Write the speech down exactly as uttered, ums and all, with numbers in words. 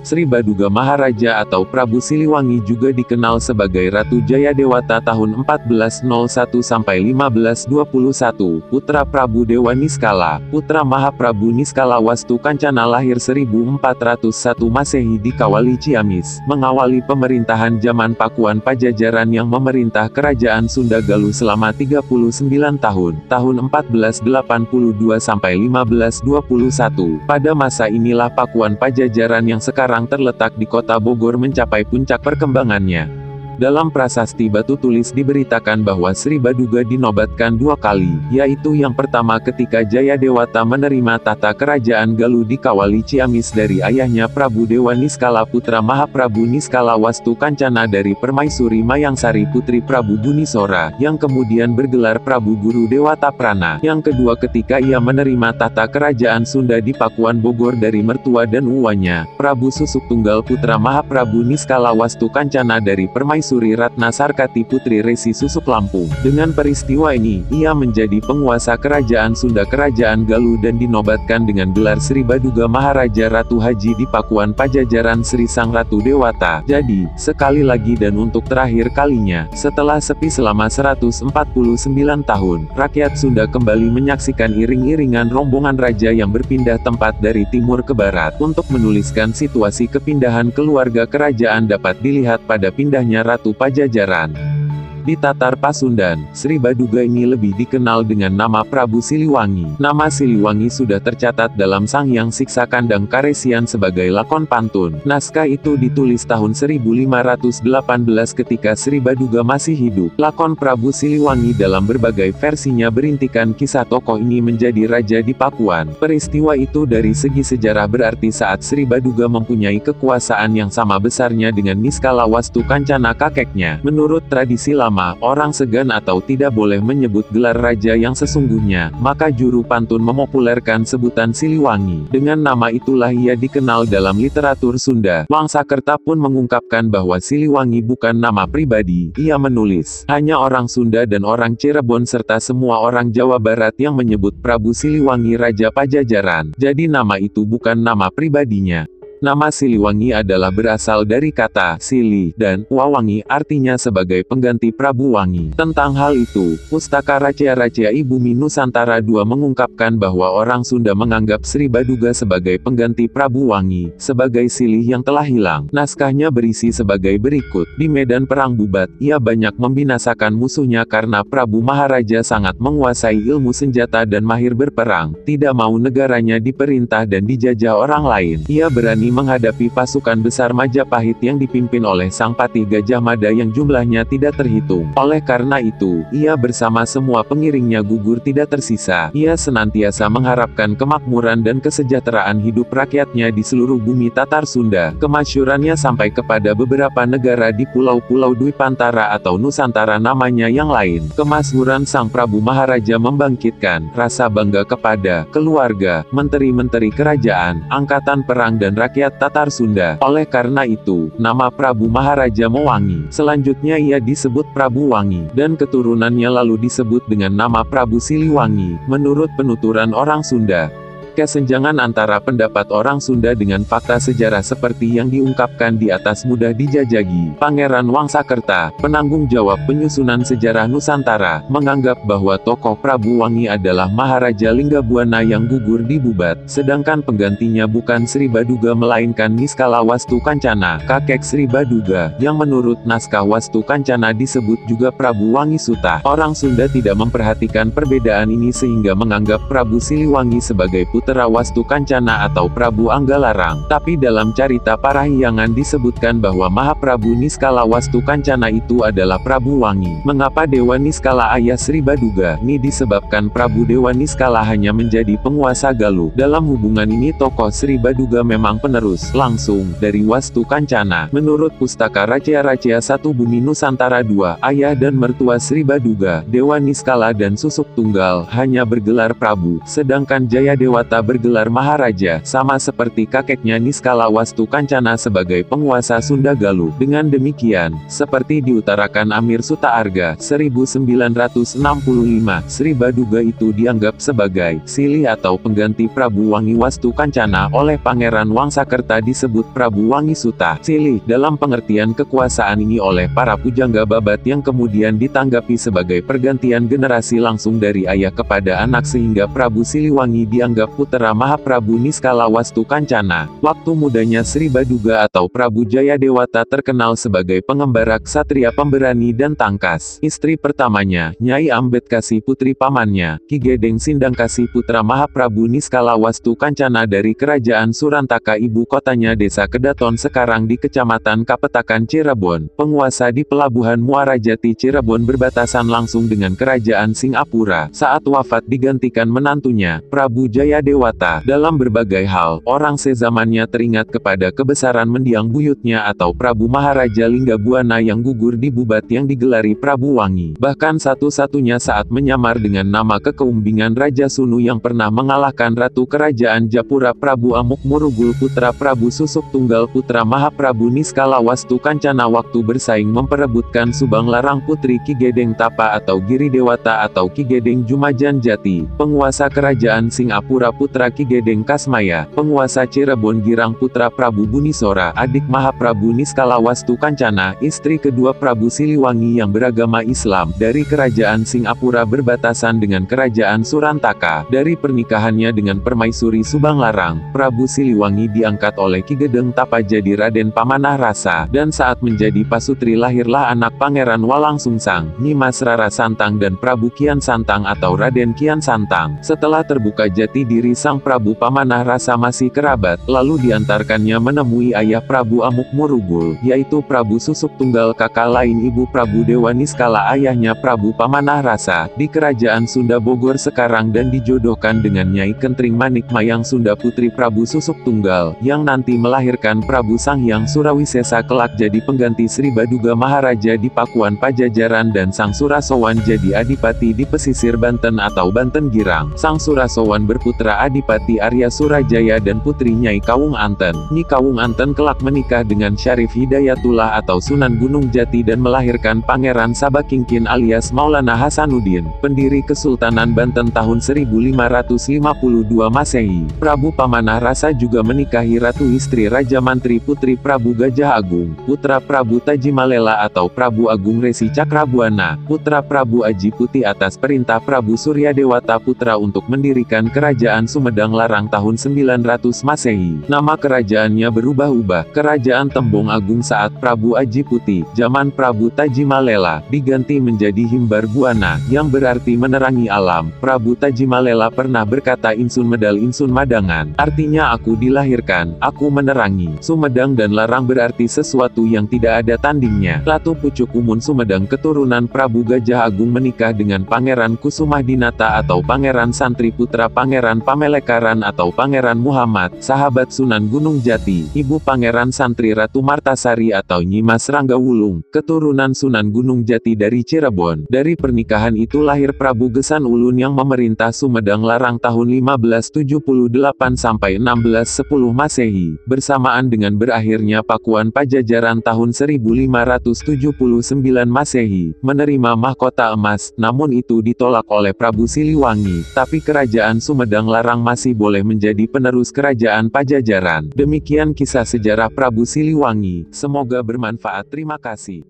Sri Baduga Maharaja atau Prabu Siliwangi juga dikenal sebagai Ratu Jayadewata tahun empat belas nol satu sampai lima belas dua puluh satu, putra Prabu Dewa Niskala, putra Mahaprabu Niskala Wastu Kancana lahir seribu empat ratus satu Masehi di Kawali Ciamis, mengawali pemerintahan zaman Pakuan Pajajaran yang memerintah Kerajaan Sunda Galuh selama tiga puluh sembilan tahun, tahun empat belas delapan puluh dua sampai lima belas dua puluh satu. Pada masa inilah Pakuan Pajajaran yang sekarang terletak di kota Bogor mencapai puncak perkembangannya. Dalam prasasti batu tulis diberitakan bahwa Sri Baduga dinobatkan dua kali, yaitu yang pertama ketika Jayadewata menerima tahta kerajaan Galuh di Kawali Ciamis dari ayahnya Prabu Dewa Niskala putra Mahaprabu Niskala Wastu Kancana dari Permaisuri Mayangsari putri Prabu Bunisora, yang kemudian bergelar Prabu Guru Dewata Prana. Yang kedua ketika ia menerima tahta kerajaan Sunda di Pakuan Bogor dari mertua dan uwanya, Prabu Susuk Tunggal putra Mahaprabu Niskala Wastu Kancana dari Permaisuri Suri Ratna Sarkati putri Resi Susuk Lampung. Dengan peristiwa ini, ia menjadi penguasa kerajaan Sunda Kerajaan Galuh dan dinobatkan dengan gelar Sri Baduga Maharaja Ratu Haji di Pakuan Pajajaran Sri Sang Ratu Dewata. Jadi, sekali lagi dan untuk terakhir kalinya, setelah sepi selama seratus empat puluh sembilan tahun, rakyat Sunda kembali menyaksikan iring-iringan rombongan raja yang berpindah tempat dari timur ke barat. Untuk menuliskan situasi kepindahan keluarga kerajaan dapat dilihat pada pindahnya Ratu Ratu Pajajaran. Di Tatar Pasundan, Sri Baduga ini lebih dikenal dengan nama Prabu Siliwangi. Nama Siliwangi sudah tercatat dalam Sanghyang Siksa Kandang Karesian sebagai lakon pantun. Naskah itu ditulis tahun seribu lima ratus delapan belas ketika Sri Baduga masih hidup. Lakon Prabu Siliwangi dalam berbagai versinya berintikan kisah tokoh ini menjadi raja di Pakuan. Peristiwa itu dari segi sejarah berarti saat Sri Baduga mempunyai kekuasaan yang sama besarnya dengan Niskala Wastu Kancana kakeknya. Menurut tradisi lama, orang segan atau tidak boleh menyebut gelar raja yang sesungguhnya, maka juru pantun memopulerkan sebutan Siliwangi. Dengan nama itulah ia dikenal dalam literatur Sunda. Wangsakerta pun mengungkapkan bahwa Siliwangi bukan nama pribadi. Ia menulis, hanya orang Sunda dan orang Cirebon serta semua orang Jawa Barat yang menyebut Prabu Siliwangi Raja Pajajaran. Jadi nama itu bukan nama pribadinya. Nama Siliwangi adalah berasal dari kata Sili dan Wawangi, artinya sebagai pengganti Prabu Wangi. Tentang hal itu, Pustaka Racia-Racia Ibumi Nusantara dua mengungkapkan bahwa orang Sunda menganggap Sri Baduga sebagai pengganti Prabu Wangi, sebagai silih yang telah hilang. Naskahnya berisi sebagai berikut. Di medan perang Bubat, ia banyak membinasakan musuhnya karena Prabu Maharaja sangat menguasai ilmu senjata dan mahir berperang, tidak mau negaranya diperintah dan dijajah orang lain. Ia berani menghadapi pasukan besar Majapahit yang dipimpin oleh Sang Patih Gajah Mada yang jumlahnya tidak terhitung. Oleh karena itu, ia bersama semua pengiringnya gugur tidak tersisa. Ia senantiasa mengharapkan kemakmuran dan kesejahteraan hidup rakyatnya di seluruh bumi Tatar Sunda. Kemasyhurannya sampai kepada beberapa negara di pulau-pulau Dwipantara atau Nusantara namanya yang lain. Kemasyhuran Sang Prabu Maharaja membangkitkan rasa bangga kepada keluarga, menteri-menteri kerajaan, angkatan perang dan rakyat Tatar Sunda. Oleh karena itu, nama Prabu Maharaja mewangi. Selanjutnya ia disebut Prabu Wangi, dan keturunannya lalu disebut dengan nama Prabu Siliwangi. Menurut penuturan orang Sunda, kesenjangan antara pendapat orang Sunda dengan fakta sejarah seperti yang diungkapkan di atas mudah dijajagi. Pangeran Wangsakerta, penanggung jawab penyusunan sejarah Nusantara, menganggap bahwa tokoh Prabu Wangi adalah Maharaja Linggabuana yang gugur di Bubat, sedangkan penggantinya bukan Sri Baduga melainkan Niskala Wastu Kancana, kakek Sri Baduga, yang menurut naskah Wastu Kancana disebut juga Prabu Wangi Suta. Orang Sunda tidak memperhatikan perbedaan ini sehingga menganggap Prabu Siliwangi sebagai putra Wastu Kancana atau Prabu Anggalarang. Tapi dalam carita Parahyangan disebutkan bahwa Mahaprabu Niskala Wastu Kancana itu adalah Prabu Wangi. Mengapa Dewa Niskala ayah Sri Baduga? Ini disebabkan Prabu Dewa Niskala hanya menjadi penguasa Galuh. Dalam hubungan ini tokoh Sri Baduga memang penerus langsung dari Wastu Kancana. Menurut Pustaka Racia-Racia satu Bumi Nusantara dua, ayah dan mertua Sri Baduga, Dewa Niskala dan Susuk Tunggal, hanya bergelar Prabu, sedangkan Jayadewata Niskala bergelar Maharaja, sama seperti kakeknya Niskala Wastukancana sebagai penguasa Sunda Galuh. Dengan demikian, seperti diutarakan Amir Suta Arga, seribu sembilan ratus enam puluh lima, Sri Baduga itu dianggap sebagai silih atau pengganti Prabu Wangi Wastukancana. Oleh Pangeran Wangsakerta disebut Prabu Wangi Suta. Silih, dalam pengertian kekuasaan ini oleh para pujangga babat yang kemudian ditanggapi sebagai pergantian generasi langsung dari ayah kepada anak sehingga Prabu Siliwangi dianggap putra Mahaprabu Niskala Wastukancana. Waktu mudanya Sri Baduga atau Prabu Jayadewata terkenal sebagai pengembara ksatria pemberani dan tangkas. Istri pertamanya, Nyai Ambetkasi putri pamannya, Ki Gedeng Sindangkasi putra Mahaprabu Niskala Wastukancana dari Kerajaan Surantaka, ibu kotanya Desa Kedaton sekarang di Kecamatan Kapetakan Cirebon. Penguasa di Pelabuhan Muara Jati Cirebon berbatasan langsung dengan Kerajaan Singapura. Saat wafat digantikan menantunya, Prabu Jayadewata. Dalam berbagai hal, orang sezamannya teringat kepada kebesaran mendiang buyutnya atau Prabu Maharaja Linggabuana yang gugur di Bubat yang digelari Prabu Wangi. Bahkan satu-satunya saat menyamar dengan nama kekeumbingan Raja Sunu yang pernah mengalahkan Ratu Kerajaan Japura Prabu Amukmurugul putra Prabu Susuk Tunggal putra Mahaprabu Niskala Wastukancana waktu bersaing memperebutkan Subang Larang putri Ki Gedeng Tapa atau Giri Dewata atau Ki Gedeng Jumajan Jati. Penguasa Kerajaan Singapura putra Ki Gedeng Kasmaya. Penguasa Cirebon Girang putra Prabu Bunisora, adik Mahaprabu Niskala Wastukancana, istri kedua Prabu Siliwangi yang beragama Islam. Dari Kerajaan Singapura berbatasan dengan Kerajaan Surantaka. Dari pernikahannya dengan Permaisuri Subang Larang, Prabu Siliwangi diangkat oleh Ki Gedeng Tapa jadi Raden Pamanah Rasa. Dan saat menjadi pasutri lahirlah anak Pangeran Walangsungsang, Nyimas Rara Santang dan Prabu Kian Santang atau Raden Kian Santang. Setelah terbuka jati diri sang Prabu Pamanah Rasa masih kerabat, lalu diantarkannya menemui ayah Prabu Amukmurugul, yaitu Prabu Susuk Tunggal kakak lain ibu Prabu Dewa Niskala ayahnya Prabu Pamanah Rasa, di Kerajaan Sunda Bogor sekarang dan dijodohkan dengan Nyai Kentring Manik Mayang Sunda putri Prabu Susuk Tunggal, yang nanti melahirkan Prabu Sanghyang Surawisesa kelak jadi pengganti Sri Baduga Maharaja di Pakuan Pajajaran dan Sang Surasowan jadi Adipati di pesisir Banten atau Banten Girang. Sang Surasowan berputra Adipati Arya Surajaya dan putri Nyai Kawung Anten. Nyi Kawung Anten kelak menikah dengan Syarif Hidayatullah atau Sunan Gunung Jati dan melahirkan Pangeran Sabakingkin alias Maulana Hasanuddin, pendiri Kesultanan Banten tahun seribu lima ratus lima puluh dua Masehi. Prabu Pamanah Rasa juga menikahi Ratu istri Raja Mantri putri Prabu Gajah Agung, putra Prabu Tajimalela atau Prabu Agung Resi Cakrabuana, putra Prabu Aji Putih atas perintah Prabu Suryadewata putra untuk mendirikan Kerajaan Sumedang Larang tahun sembilan ratus Masehi. Nama kerajaannya berubah-ubah, Kerajaan Tembong Agung saat Prabu Aji Putih, zaman Prabu Tajimalela, diganti menjadi Himbar Buana, yang berarti menerangi alam. Prabu Tajimalela pernah berkata Insun Medal Insun Madangan, artinya aku dilahirkan, aku menerangi. Sumedang dan Larang berarti sesuatu yang tidak ada tandingnya. Latu Pucuk Umun Sumedang keturunan Prabu Gajah Agung menikah dengan Pangeran Kusumahdinata atau Pangeran Santri putra Pangeran Pamelekaran atau Pangeran Muhammad, sahabat Sunan Gunung Jati, ibu Pangeran Santri Ratu Martasari atau Nyimas Ranggawulung, keturunan Sunan Gunung Jati dari Cirebon. Dari pernikahan itu lahir Prabu Gesan Ulun yang memerintah Sumedang Larang tahun lima belas tujuh puluh delapan sampai enam belas sepuluh Masehi, bersamaan dengan berakhirnya Pakuan Pajajaran tahun seribu lima ratus tujuh puluh sembilan Masehi, menerima mahkota emas, namun itu ditolak oleh Prabu Siliwangi, tapi Kerajaan Sumedang Larang masih boleh menjadi penerus Kerajaan Pajajaran. Demikian kisah sejarah Prabu Siliwangi, semoga bermanfaat. Terima kasih.